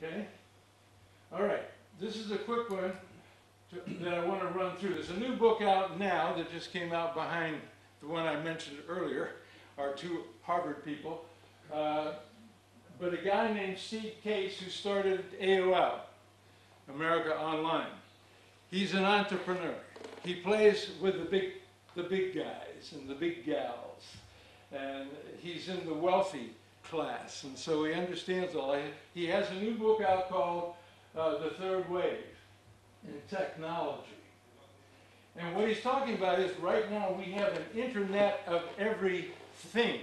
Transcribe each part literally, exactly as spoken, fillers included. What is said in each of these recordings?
Okay? All right, this is a quick one to, that I want to run through. There's a new book out now that just came out behind the one I mentioned earlier, our two Harvard people. Uh, but a guy named Steve Case who started A O L, America Online. He's an entrepreneur. He plays with the big, the big guys and the big gals. And he's in the wealthy class, and so he understands all. He has a new book out called uh, The Third Wave in Technology. And what he's talking about is right now we have an internet of everything.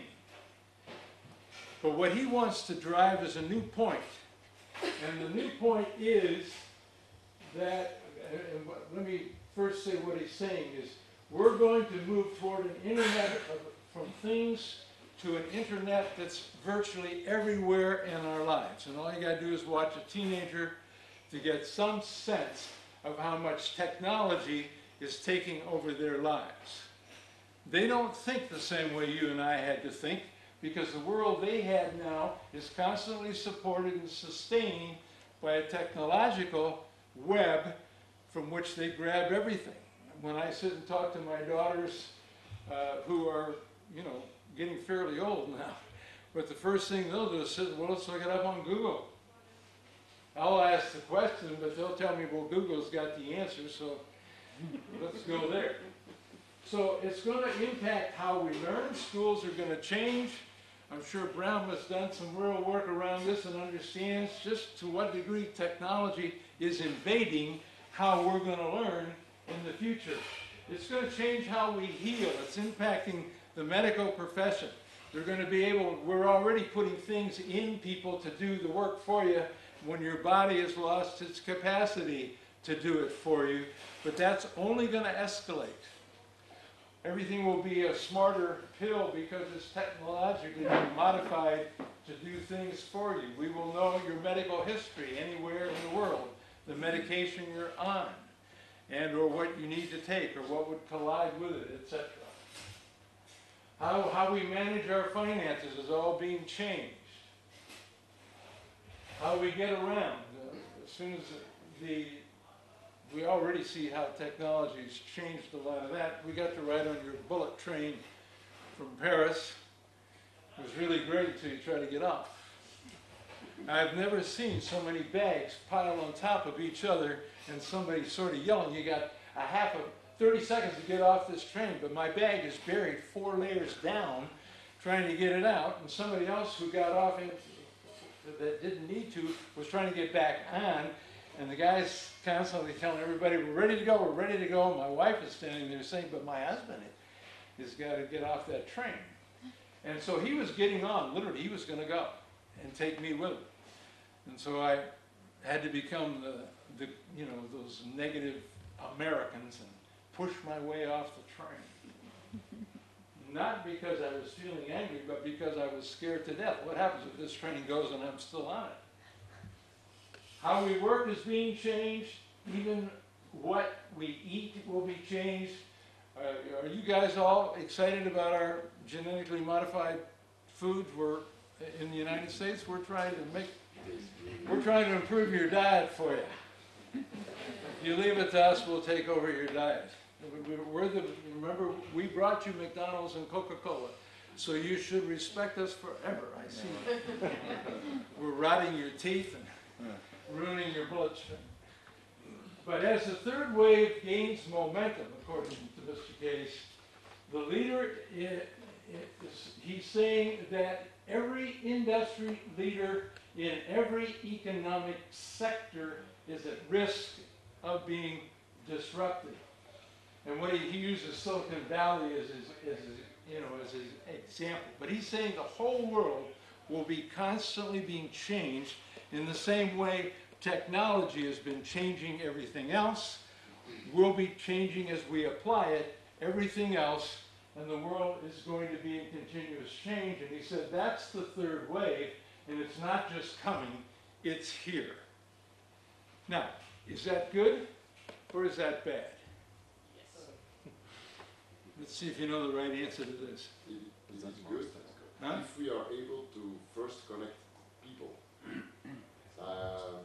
But what he wants to drive is a new point. And the new point is that, and let me first say what he's saying is, we're going to move toward an internet of, from things to an internet that's virtually everywhere in our lives. And all you got to do is watch a teenager to get some sense of how much technology is taking over their lives. They don't think the same way you and I had to think, because the world they had now is constantly supported and sustained by a technological web from which they grab everything. When I sit and talk to my daughters uh, who are, you know, getting fairly old now, but the first thing they'll do is say, well, let's look it up on Google. I'll ask the question, but they'll tell me, well, Google's got the answer, so let's go there. So it's going to impact how we learn. Schools are going to change. I'm sure Brown has done some real work around this and understands just to what degree technology is invading how we're going to learn in the future. It's going to change how we heal. It's impacting the medical profession. They're going to be able, we're already putting things in people to do the work for you when your body has lost its capacity to do it for you, but that's only going to escalate. Everything will be a smarter pill because it's technologically been modified to do things for you. We will know your medical history anywhere in the world, the medication you're on, and or what you need to take or what would collide with it, et cetera. How, how we manage our finances is all being changed. How we get around. Uh, as soon as the, we already see how technology's changed a lot of that. We got to ride on your bullet train from Paris. It was really great until you try to get off. I've never seen so many bags piled on top of each other and somebody sort of yelling. You got a half of thirty seconds to get off this train, but my bag is buried four layers down trying to get it out, and somebody else who got off it that didn't need to was trying to get back on, and the guy's constantly telling everybody, we're ready to go, we're ready to go. My wife is standing there saying, but my husband has got to get off that train. And so he was getting on, literally, he was going to go and take me with him. And so I had to become the, the you know, those negative Americans and push my way off the train. Not because I was feeling angry, but because I was scared to death. What happens if this train goes and I'm still on it? How we work is being changed. Even what we eat will be changed. Uh, are you guys all excited about our genetically modified foods? We're in the United States. We're trying to make, we're trying to improve your diet for you. If you leave it to us, we'll take over your diet. We're the, remember, we brought you McDonald's and Coca-Cola, so you should respect us forever. I see. We're rotting your teeth and ruining your bloodstream. But as the third wave gains momentum, according to Mister Case, the leader is, he's saying that every industry leader in every economic sector is at risk of being disrupted. And what he, he uses Silicon Valley as his, as his, you know, as his example. But he's saying the whole world will be constantly being changed in the same way technology has been changing everything else. We'll be changing as we apply it, everything else, and the world is going to be in continuous change. And he said that's the third wave, and it's not just coming, it's here. Now, is that good or is that bad? Let's see if you know the right answer to this. Is that good? Huh? If we are able to first connect people, um,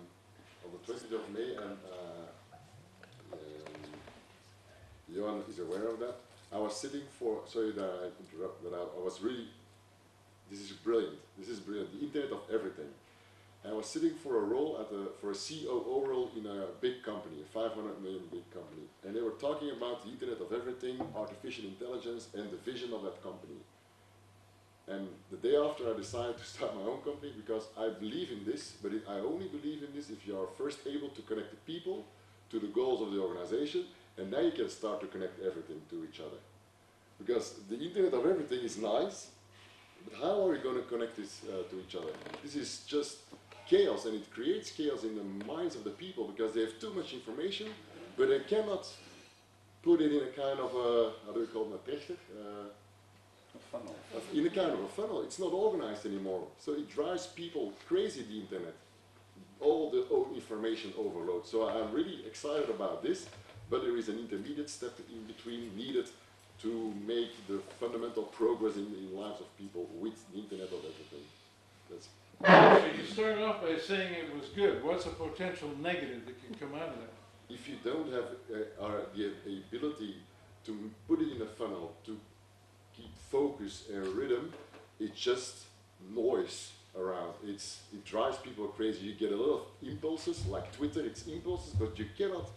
twentieth of May, and uh, um, Johan is aware of that. I was sitting for, sorry that I interrupt, but I, I was really, this is brilliant, this is brilliant, the Internet of Everything. I was sitting for a role at a, for a C O O role in a big company, a five hundred million big company. And they were talking about the Internet of Everything, artificial intelligence, and the vision of that company. And the day after, I decided to start my own company because I believe in this, but it, I only believe in this if you are first able to connect the people to the goals of the organization, and then you can start to connect everything to each other. Because the Internet of Everything is nice, but how are we going to connect this uh, to each other? This is just chaos, and it creates chaos in the minds of the people because they have too much information, but they cannot put it in a kind of a, how do we call it, a trechter? Uh, A funnel. in a kind of a funnel. It's not organized anymore. So it drives people crazy, the internet. All the o information overload. So I'm really excited about this, but there is an intermediate step in between needed to make the fundamental progress in the lives of people with the Internet of Everything. That's So you started off by saying it was good. What's a potential negative that can come out of that? if you don't have uh, uh, the ability to put it in a funnel, to keep focus and rhythm, it's just noise around. It's, it drives people crazy. You get a lot of impulses, like Twitter, it's impulses, but you cannot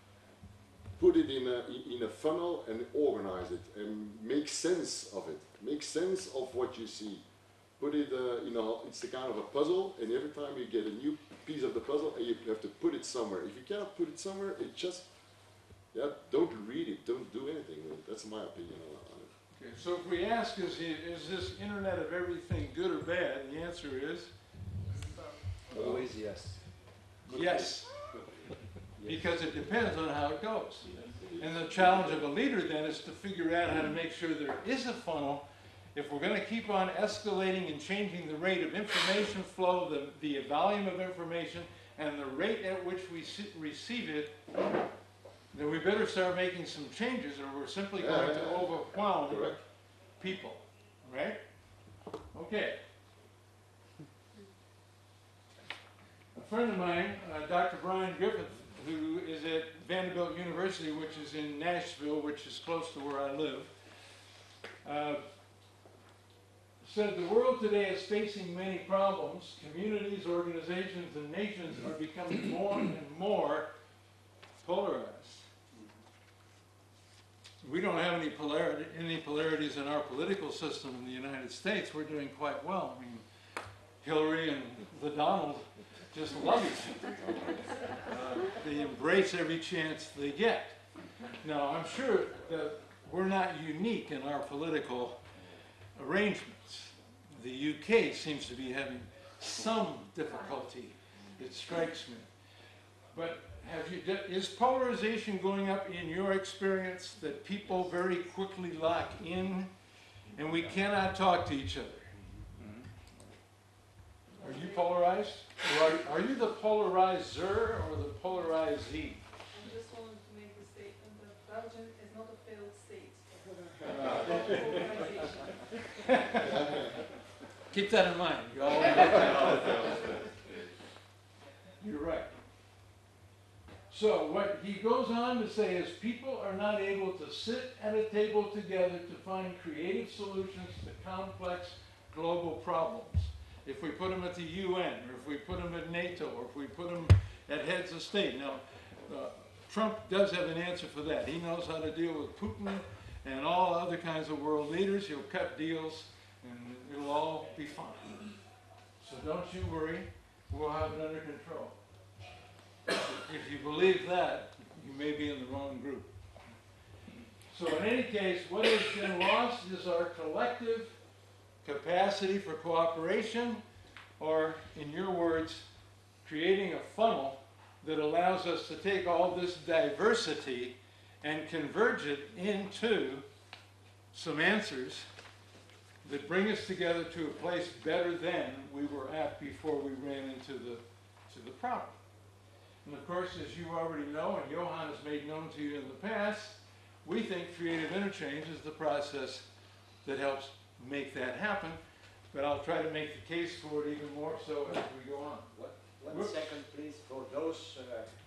put it in a, in a funnel and organize it and make sense of it. Make sense of what you see. Put it, uh, you know, it's a kind of a puzzle, and every time you get a new piece of the puzzle, and you have to put it somewhere. If you cannot put it somewhere, it just, yeah, don't read it, don't do anything with it. That's my opinion on it. Okay, so if we ask, is, he, is this Internet of Everything good or bad? The answer is Always yes. yes, because it depends on how it goes. And the challenge of a leader then is to figure out how to make sure there is a funnel. If we're going to keep on escalating and changing the rate of information flow, the, the volume of information, and the rate at which we receive it, then we better start making some changes, or we're simply Yeah, going yeah, to yeah. overwhelm Correct. people, right? Okay. A friend of mine, uh, Doctor Brian Griffith, who is at Vanderbilt University, which is in Nashville, which is close to where I live, uh, said the world today is facing many problems. Communities, organizations, and nations are becoming more and more polarized. We don't have any polarity, any polarities in our political system in the United States. We're doing quite well. I mean, Hillary and the Donald just love each other. Uh, they embrace every chance they get. Now, I'm sure that we're not unique in our political arrangements. The U K seems to be having some difficulty, it strikes me. But have you, is polarization going up in your experience, that people very quickly lock in and we cannot talk to each other? Are you polarized? Or are, are you the polarizer or the polarizee? I just wanted to make the statement that Belgium is not a failed state. It's not a organization. Keep that in mind. You all know. You're right. So what he goes on to say is people are not able to sit at a table together to find creative solutions to complex global problems. If we put them at the U N, or if we put them at NATO, or if we put them at heads of state. Now, uh, Trump does have an answer for that. He knows how to deal with Putin and all other kinds of world leaders. He'll cut deals, and it'll all be fine. So don't you worry. We'll have it under control. If you believe that, you may be in the wrong group. So in any case, what has been lost is our collective capacity for cooperation, or in your words, creating a funnel that allows us to take all this diversity and converge it into some answers that bring us together to a place better than we were at before we ran into the, to the problem. And of course, as you already know, and Johan has made known to you in the past, we think creative interchange is the process that helps make that happen. But I'll try to make the case for it even more so as we go on. One, one Whoops. second, please, for those uh,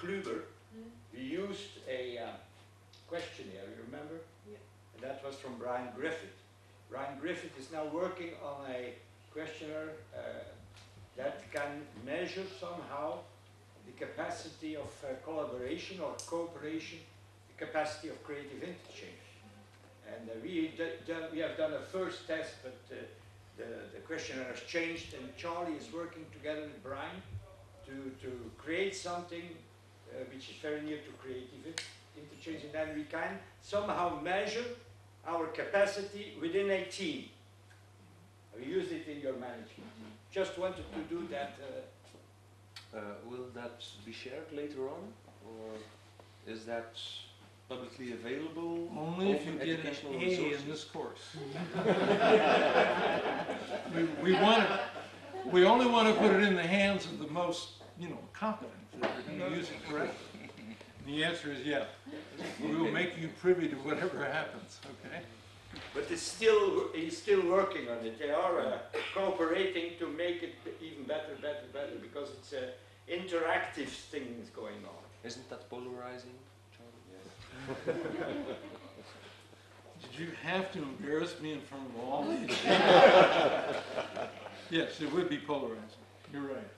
Kluber, Mm. we used a uh, questionnaire, you remember? Yeah. And that was from Brian Griffith. Brian Griffith is now working on a questionnaire uh, that can measure somehow the capacity of uh, collaboration or cooperation, the capacity of creative interchange. And uh, we, d done, we have done a first test, but uh, the, the questionnaire has changed, and Charlie is working together with Brian to, to create something uh, which is very near to creative in interchange, and then we can somehow measure our capacity within a team. We use it in your management. Just wanted to do that. Uh, Uh, will that be shared later on, or is that publicly available? Only if you Open get an educational A resources? in this course. we, we want to, we only want to put it in the hands of the most, you know, competent, that are going to use it correctly. The answer is yeah. We will make you privy to whatever happens, okay? But it's still, he's still working on it. They are uh, cooperating to make it even better, better, better, because it's an interactive thing is going on. Isn't that polarizing, Charlie? Did you have to embarrass me in front of all these? Yes, it would be polarizing. You're right.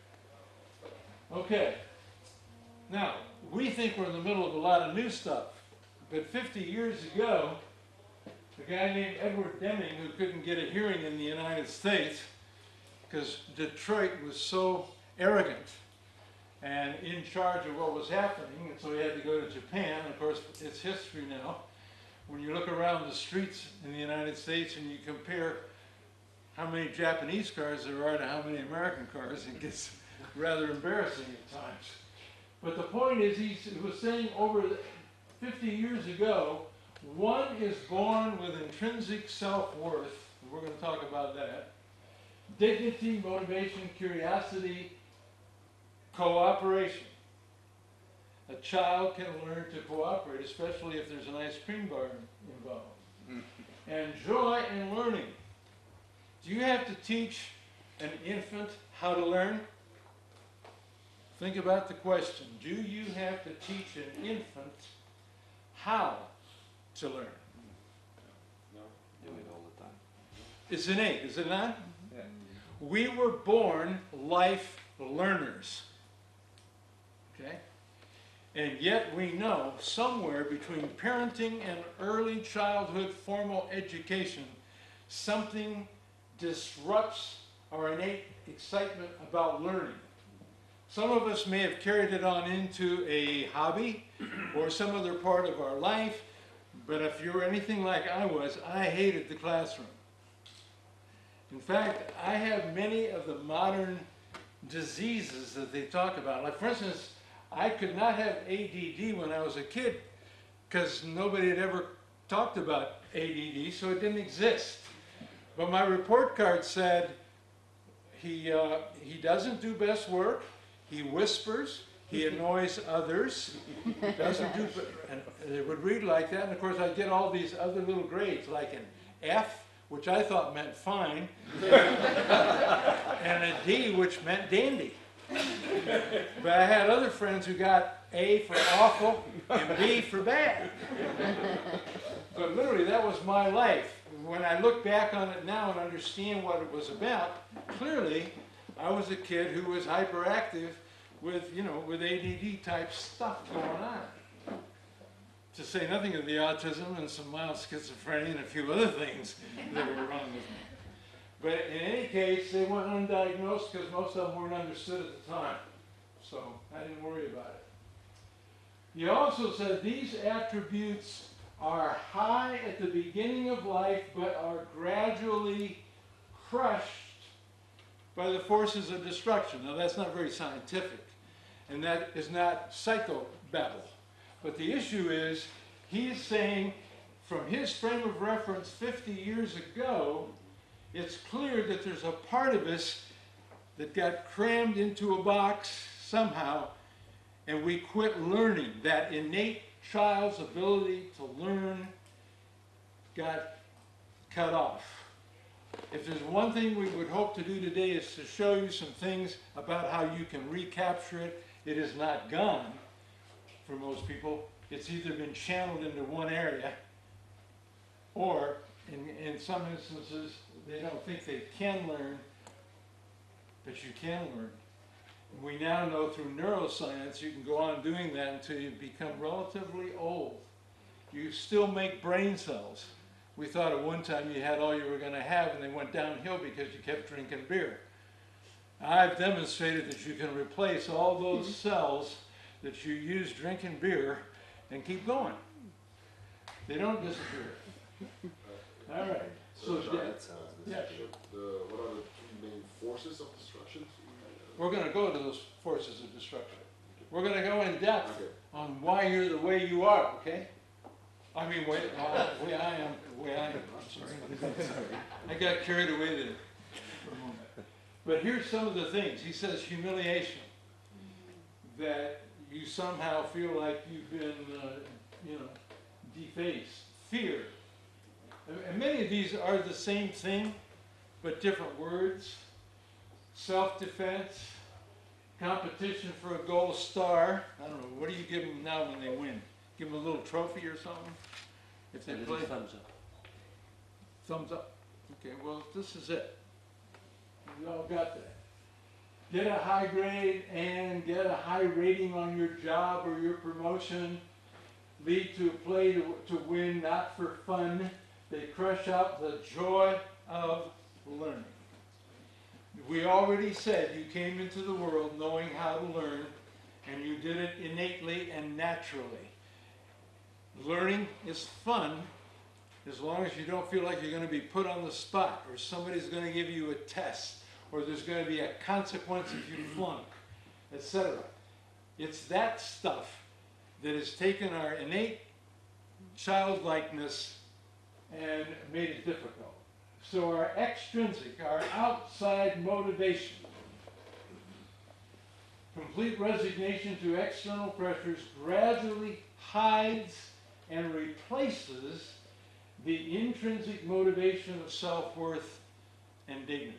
Okay. Now, we think we're in the middle of a lot of new stuff, but fifty years ago, a guy named Edward Deming, who couldn't get a hearing in the United States because Detroit was so arrogant and in charge of what was happening, and so he had to go to Japan. Of course, it's history now. When you look around the streets in the United States and you compare how many Japanese cars there are to how many American cars, it gets rather embarrassing at times. But the point is, he was saying over fifty years ago, one is born with intrinsic self-worth, and we're going to talk about that, dignity, motivation, curiosity, cooperation. A child can learn to cooperate, especially if there's an ice cream bar involved. And joy in learning. Do you have to teach an infant how to learn? Think about the question. Do you have to teach an infant how to learn? No, do it all the time. It's innate, is it not? Yeah. We were born life learners. Okay? And yet we know somewhere between parenting and early childhood formal education, something disrupts our innate excitement about learning. Some of us may have carried it on into a hobby or some other part of our life, but if you're anything like I was, I hated the classroom. In fact, I have many of the modern diseases that they talk about. Like, for instance, I could not have A D D when I was a kid because nobody had ever talked about A D D, so it didn't exist. But my report card said he, uh, he doesn't do best work, he whispers, he annoys others, doesn't do, and it would read like that, and of course I'd get all these other little grades, like an F, which I thought meant fine, and a D, which meant dandy. But I had other friends who got A for awful and B for bad. But literally, that was my life. When I look back on it now and understand what it was about, clearly, I was a kid who was hyperactive with, you know, with A D D type stuff going on. To say nothing of the autism and some mild schizophrenia and a few other things that were wrong with me. But in any case, they went undiagnosed because most of them weren't understood at the time. So I didn't worry about it. He also said these attributes are high at the beginning of life, but are gradually crushed by the forces of destruction. Now that's not very scientific, and that is not psychobabble. But the issue is, he's saying, from his frame of reference fifty years ago, it's clear that there's a part of us that got crammed into a box somehow, and we quit learning. That innate child's ability to learn got cut off. If there's one thing we would hope to do today is to show you some things about how you can recapture it. It is not gone. for most people. It's either been channeled into one area, or in, in some instances, they don't think they can learn, but you can learn. We now know through neuroscience you can go on doing that until you become relatively old. You still make brain cells. We thought at one time you had all you were going to have, and they went downhill because you kept drinking beer. I've demonstrated that you can replace all those cells that you use drinking beer and keep going. They don't disappear. All right. So, So, yeah, That sounds yeah, necessary. the, what are the three main forces of destruction? we're going to go to those forces of destruction. We're going to go in depth Okay. on why you're the way you are, okay? I mean, way, uh, way I am, the way I am, I'm sorry. I got carried away there for a moment. But here's some of the things. He says humiliation, that you somehow feel like you've been, uh, you know, defaced. Fear. And- And many of these are the same thing, but different words. Self-defense, competition for a gold star. I don't know, what do you give them now when they win? Give them a little trophy or something? If they A little play, thumbs up. thumbs up. Okay, well, this is it. We all got that. Get a high grade and get a high rating on your job or your promotion. Lead to a play to, to win, not for fun. They crush out the joy of learning. We already said you came into the world knowing how to learn, and you did it innately and naturally. Learning is fun as long as you don't feel like you're going to be put on the spot, or somebody's going to give you a test, or there's going to be a consequence if you flunk, et cetera. It's that stuff that has taken our innate childlikeness and made it difficult. So our extrinsic, our outside motivation, complete resignation to external pressures gradually hides and replaces the intrinsic motivation of self-worth and dignity.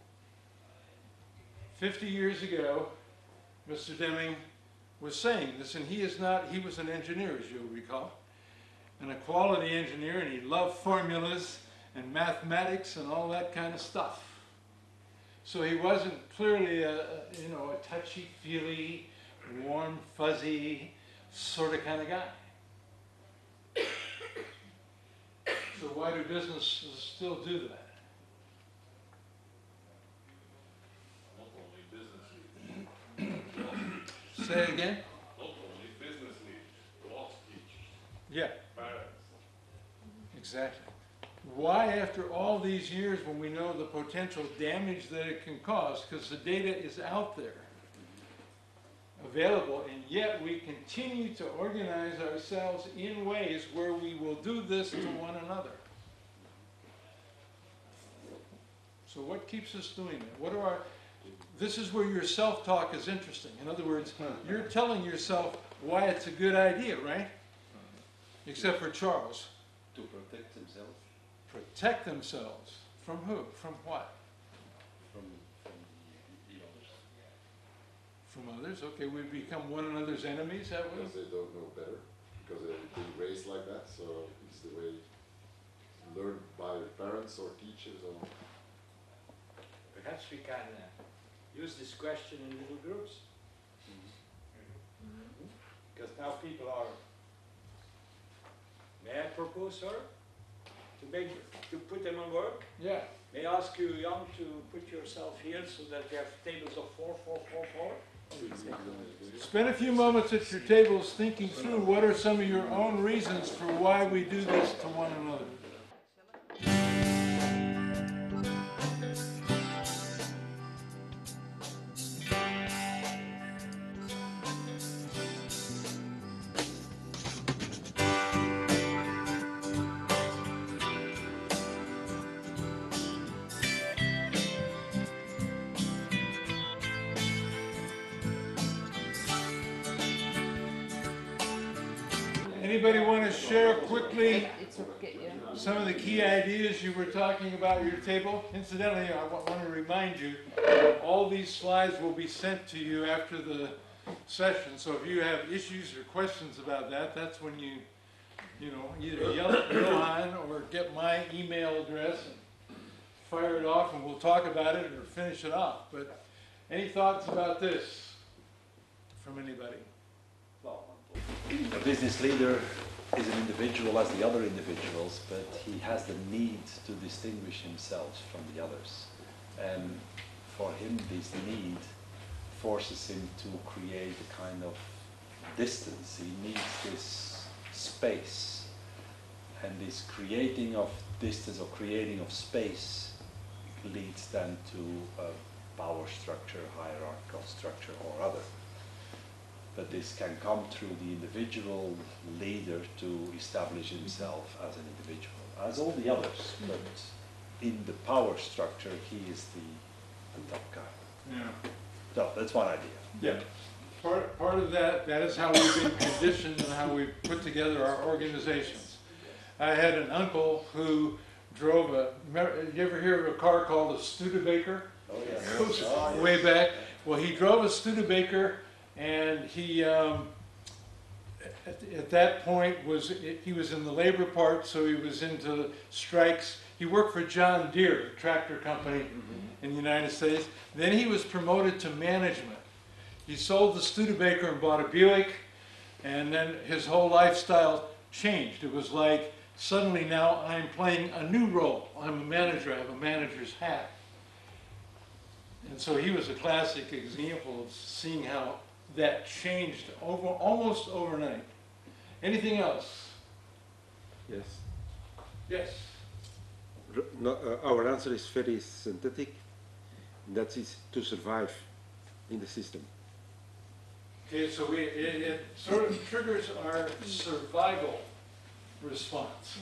Fifty years ago, Mister Deming was saying this, and he is not, he was an engineer, as you'll recall, and a quality engineer, and he loved formulas and mathematics and all that kind of stuff. So he wasn't clearly a, a you know, a touchy-feely, warm, fuzzy sort of kind of guy. So why do businesses still do that? Not only business leaders, Say it again? not only business leaders, class teachers, Yeah, parents. exactly. Why, after all these years, when we know the potential damage that it can cause, because the data is out there, available, and yet we continue to organize ourselves in ways where we will do this to one another. So what keeps us doing that? What are our, this is where your self-talk is interesting. In other words, you're telling yourself why it's a good idea, right? Except for Charles. To protect themselves Protect themselves. From who? From what? from, from the, the others. From others? Okay, we become one another's enemies, that way? Because they don't know better, because they've been raised like that, so it's the way learned by parents or teachers or. Perhaps we can uh, use this question in little groups. Because now people are, may I propose, sir, to make, to put them on work? Yeah. May I ask you, Jan, to put yourself here so that we have tables of four, four, four, four? Spend a few moments at your tables thinking through what are some of your own reasons for why we do this to one another. Anybody want to share quickly It's okay, yeah. some of the key ideas you were talking about at your table? Incidentally, I wa- want to remind you, all these slides will be sent to you after the session. So if you have issues or questions about that, that's when you, you know, either yell at Johan or get my email address and fire it off, and we'll talk about it or finish it off. But any thoughts about this from anybody? A business leader is an individual as the other individuals, but he has the need to distinguish himself from the others. And for him, this need forces him to create a kind of distance. He needs this space. And this creating of distance or creating of space leads then to a power structure, hierarchical structure or other. But this can come through the individual leader to establish himself as an individual, as all the others. But in the power structure, he is the, the top guy. Yeah. So that's one idea. Yeah. Part, part of that, that is how we've been conditioned and how we've put together our organizations. I had an uncle who drove a, you ever hear of a car called a Studebaker? Oh, yes. Goes Oh, yes. way back. Well, he drove a Studebaker, and he, um, at, at that point, was he was in the labor part, so he was into strikes. He worked for John Deere, a tractor company mm-hmm. in the United States. Then he was promoted to management. He sold the Studebaker and bought a Buick, and then his whole lifestyle changed. It was like, suddenly now I'm playing a new role. I'm a manager, I have a manager's hat. And so he was a classic example of seeing how that changed over, almost overnight. Anything else? Yes. Yes. R- no, uh, our answer is very synthetic. That is to survive in the system. Okay, so we, it, it sort of triggers our survival response.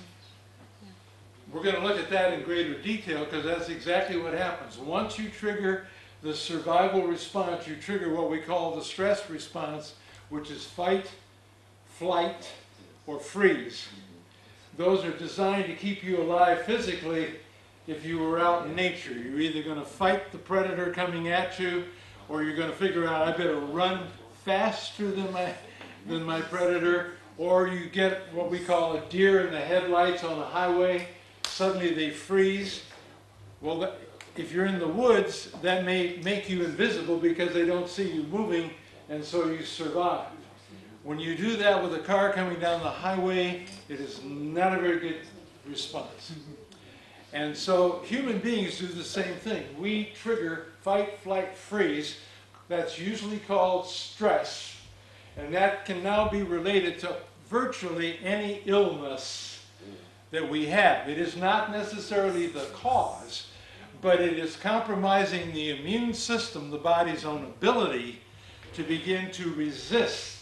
We're going to look at that in greater detail because that's exactly what happens. Once you trigger the survival response, you trigger what we call the stress response, which is fight, flight, or freeze. Those are designed to keep you alive physically if you were out in nature. You're either going to fight the predator coming at you, or you're going to figure out, I better run faster than my, than my predator, or you get what we call a deer in the headlights on a highway. Suddenly they freeze. Well, that, if you're in the woods, that may make you invisible because they don't see you moving, and so you survive. When you do that with a car coming down the highway, it is not a very good response. And so human beings do the same thing. We trigger fight, flight, freeze. That's usually called stress. And that can now be related to virtually any illness that we have. It is not necessarily the cause, but it is compromising the immune system, the body's own ability to begin to resist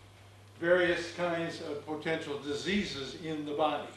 various kinds of potential diseases in the body.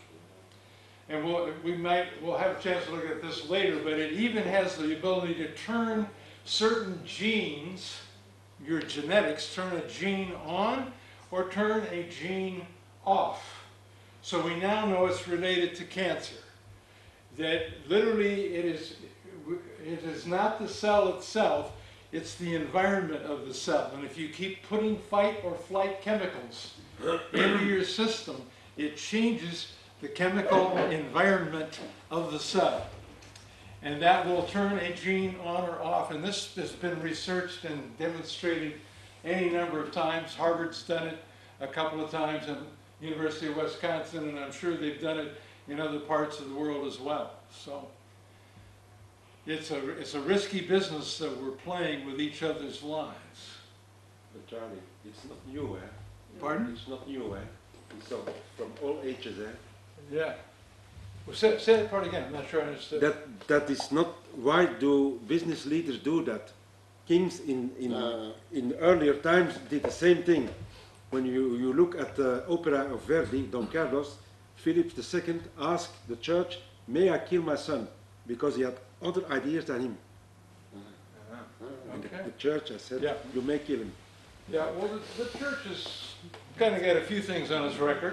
And we'll, we might, we'll have a chance to look at this later, but it even has the ability to turn certain genes, your genetics, turn a gene on or turn a gene off. So we now know it's related to cancer. That literally it is, it is not the cell itself, it's the environment of the cell. And if you keep putting fight or flight chemicals into your system, it changes the chemical environment of the cell. And that will turn a gene on or off. And this has been researched and demonstrated any number of times. Harvard's done it a couple of times, and University of Wisconsin, and I'm sure they've done it in other parts of the world as well. So it's a, it's a risky business that we're playing with each other's lives. But Charlie, it's not new, eh? Pardon? It's not new, eh? It's of- from all ages, eh? Yeah. Well, say, say that part again. I'm not sure I understood. That that is not. Why do business leaders do that? Kings in in Uh. in earlier times did the same thing. When you you look at the opera of Verdi, Don Carlos, Philip the Second asked the church, "May I kill my son?" Because he had other ideas than him. Ah, And the, okay. the church has said, Yeah. "You may kill him." Yeah, well, the, the church has kind of got a few things on its record.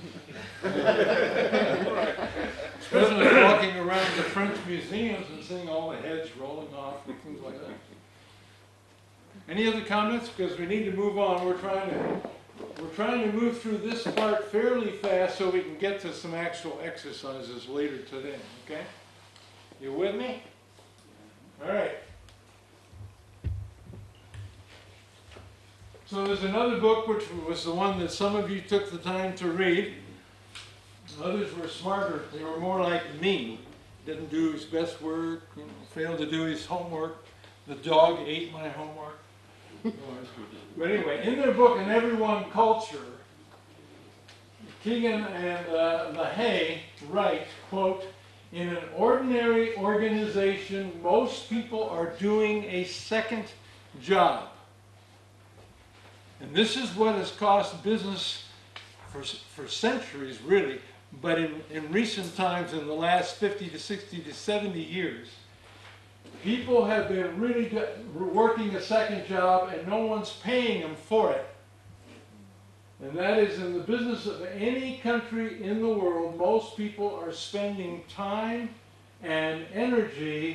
Especially walking around the French museums and seeing all the heads rolling off and things like that. Any other comments? Because we need to move on. We're trying to, we're trying to move through this part fairly fast so we can get to some actual exercises later today, okay? You with me? All right. So there's another book which was the one that some of you took the time to read. Others were smarter. They were more like me. Didn't do his best work, you know, failed to do his homework. The dog ate my homework. But anyway, in their book, In Every One Culture, Keegan and uh, LaHaye write, quote, "In an ordinary organization, most people are doing a second job. And this is what has cost business for, for centuries, really, but in, in recent times, in the last fifty to sixty to seventy years, people have been really do, working a second job and no one's paying them for it. And that is in the business of any country in the world, most people are spending time and energy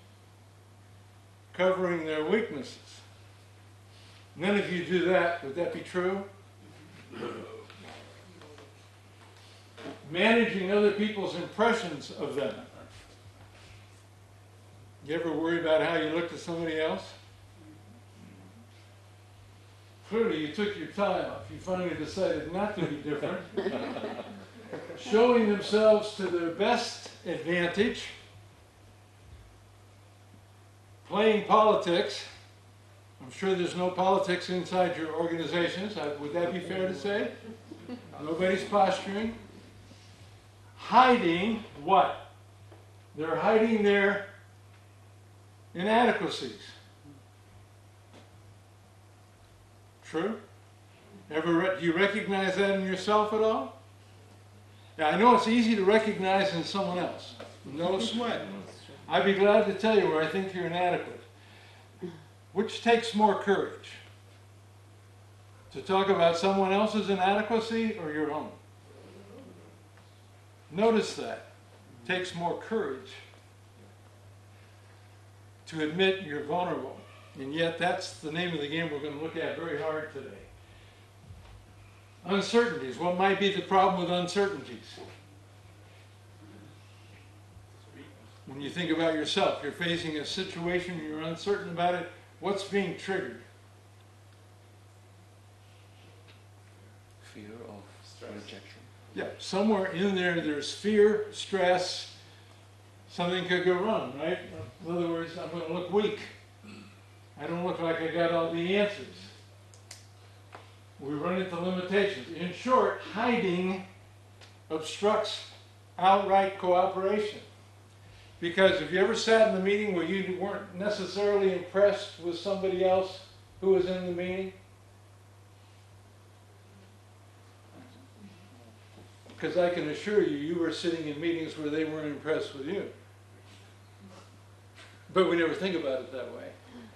covering their weaknesses. None of you do that. Would that be true? Managing other people's impressions of them. You ever worry about how you look to somebody else? Clearly you took your tie off. You finally decided not to be different. Showing themselves to their best advantage. Playing politics. I'm sure there's no politics inside your organizations. Would that be fair to say? Nobody's posturing. Hiding what? They're hiding their inadequacies. True? Ever do you recognize that in yourself at all? Now, I know it's easy to recognize in someone else. No sweat. I'd be glad to tell you where I think you're inadequate. Which takes more courage? To talk about someone else's inadequacy or your own? Notice that. It takes more courage to admit you're vulnerable. And yet that's the name of the game we're going to look at very hard today. Uncertainties. What might be the problem with uncertainties? When you think about yourself, you're facing a situation, you're uncertain about it, what's being triggered? Fear of rejection. Yeah, somewhere in there there's fear, stress, something could go wrong, right? In other words, I'm going to look weak. I don't look like I got all the answers. We run into limitations. In short, hiding obstructs outright cooperation. Because if you ever sat in a meeting where you weren't necessarily impressed with somebody else who was in the meeting? Because I can assure you, you were sitting in meetings where they weren't impressed with you. But we never think about it that way.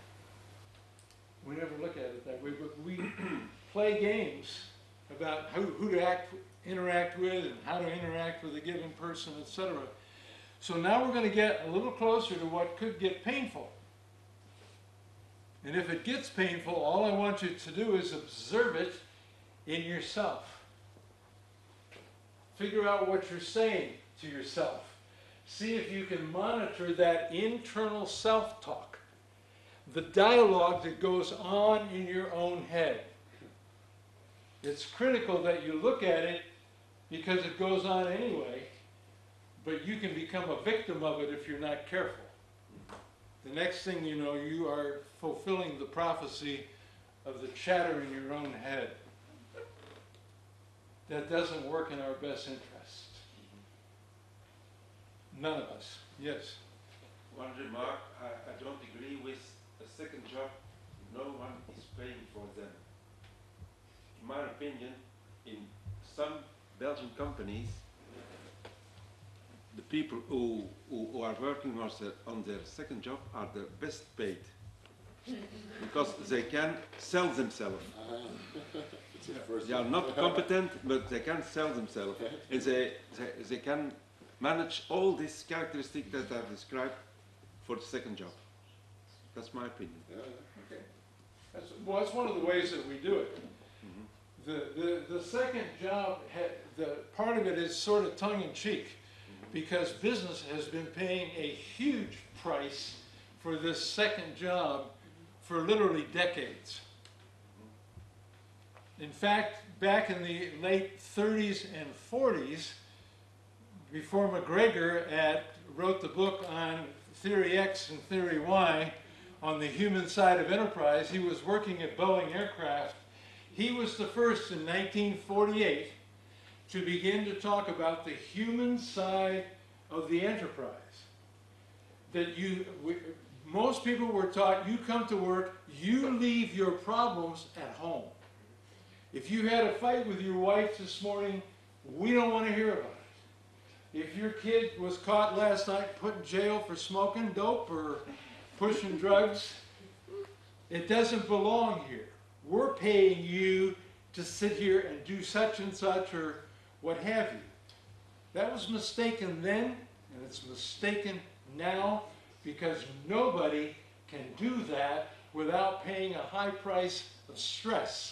We never look at it that way, but we play games about who, who to act, interact with and how to interact with a given person, et cetera. So now we're going to get a little closer to what could get painful. And if it gets painful, all I want you to do is observe it in yourself. Figure out what you're saying to yourself. See if you can monitor that internal self-talk, the dialogue that goes on in your own head. It's critical that you look at it because it goes on anyway, but you can become a victim of it if you're not careful. The next thing you know, you are fulfilling the prophecy of the chatter in your own head. That doesn't work in our best interest. None of us. Yes? One remark, I, I don't agree with a second job. No one is paying for them. In my opinion, in some Belgian companies, the people who, who, who are working on their, on their second job are the best paid. because they can sell themselves. It's a first They are not competent, but they can sell themselves. And they, they, they can manage all these characteristics that I've described for the second job. That's my opinion. Yeah, yeah. Okay. That's, well, that's one of the ways that we do it. The, the, the second job, ha- the part of it is sort of tongue-in-cheek, because business has been paying a huge price for this second job for literally decades. In fact, back in the late thirties and forties, before McGregor at, wrote the book on Theory X and Theory Y on the human side of enterprise, he was working at Boeing Aircraft. He was the first in nineteen forty-eight to begin to talk about the human side of the enterprise. That you, we, most people were taught, you come to work, you leave your problems at home. If you had a fight with your wife this morning, we don't want to hear about it. If your kid was caught last night put in jail for smoking dope or pushing drugs, it doesn't belong here. We're paying you to sit here and do such and such or what have you. That was mistaken then, and it's mistaken now, because nobody can do that without paying a high price of stress.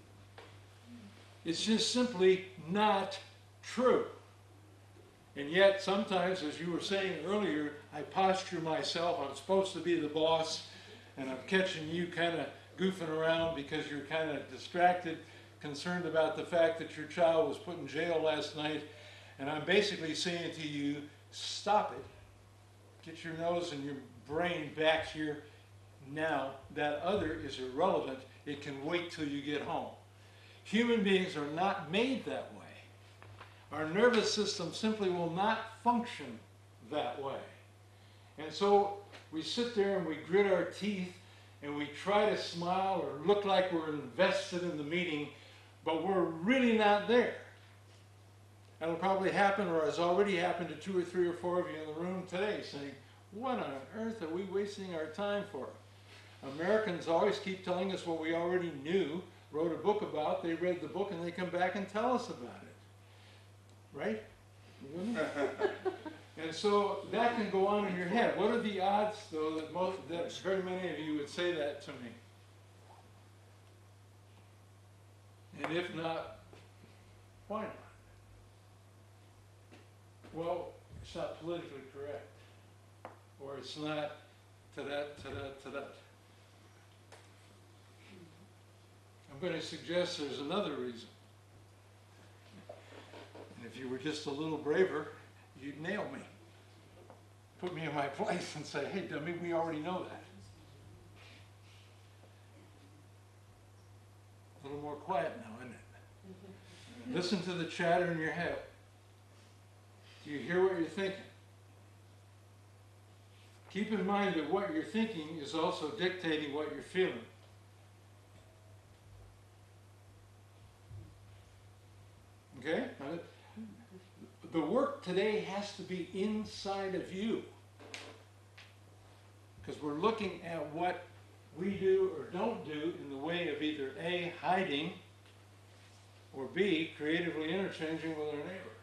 It's just simply not true. And yet, sometimes, as you were saying earlier, I posture myself, I'm supposed to be the boss, and I'm catching you kind of goofing around because you're kind of distracted, concerned about the fact that your child was put in jail last night, and I'm basically saying to you, stop it. Get your nose and your brain back here now. That other is irrelevant. It can wait till you get home. Human beings are not made that way. Our nervous system simply will not function that way. And so we sit there and we grit our teeth and we try to smile or look like we're invested in the meeting, but we're really not there. That'll probably happen, or has already happened, to two or three or four of you in the room today, saying, what on earth are we wasting our time for? Americans always keep telling us what we already knew, wrote a book about, they read the book, and they come back and tell us about it. Right? And so that can go on in your head. What are the odds, though, that most, that very many of you would say that to me? And if not, why not? Well, it's not politically correct. Or it's not to that, to that, to that. I'm going to suggest there's another reason. And if you were just a little braver, you'd nail me. Put me in my place and say, hey, dummy, we already know that. A little more quiet now, isn't it? Listen to the chatter in your head. Do you hear what you're thinking? Keep in mind that what you're thinking is also dictating what you're feeling. Okay? The work today has to be inside of you. Because we're looking at what we do or don't do in the way of either A, hiding, or B, creatively interchanging with our neighbor.